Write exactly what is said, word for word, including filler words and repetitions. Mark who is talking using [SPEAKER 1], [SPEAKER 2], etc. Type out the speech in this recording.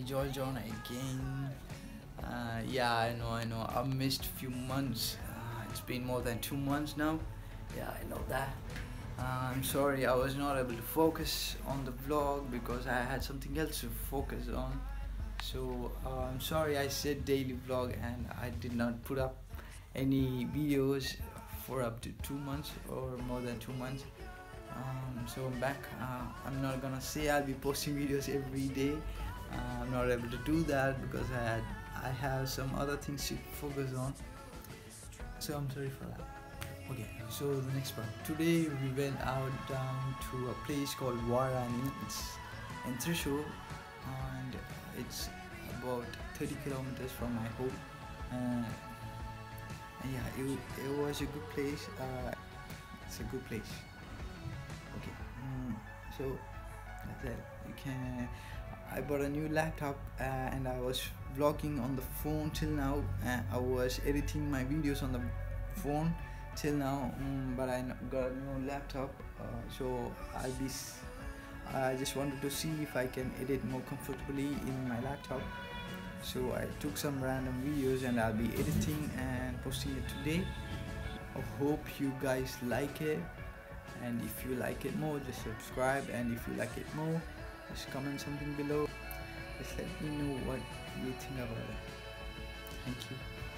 [SPEAKER 1] George on again. Uh, yeah, I know, I know. I missed few months. Uh, it's been more than two months now. Yeah, I know that. Uh, I'm sorry, I was not able to focus on the vlog because I had something else to focus on. So uh, I'm sorry I said daily vlog and I did not put up any videos for up to two months or more than two months. Um, so I'm back. uh, I'm not gonna say I'll be posting videos every day. uh, I'm not able to do that because I had I have some other things to focus on, so I'm sorry for that. Okay, so the next part. Today we went out down to a place called Vazhani. It's in Thrissur and it's about thirty kilometers from my home. uh, and yeah, it, it was a good place. Uh, it's a good place. Okay, mm, so that's it. You can. I bought a new laptop uh, and I was vlogging on the phone till now. Uh, I was editing my videos on the phone till now, um, but I got a new laptop, uh, so I'll be. S I just wanted to see if I can edit more comfortably in my laptop. So I took some random videos and I'll be editing and posting it today. I hope you guys like it. And if you like it more, just subscribe, and if you like it more, just comment something below. Just let me know what you think about it. Thank you.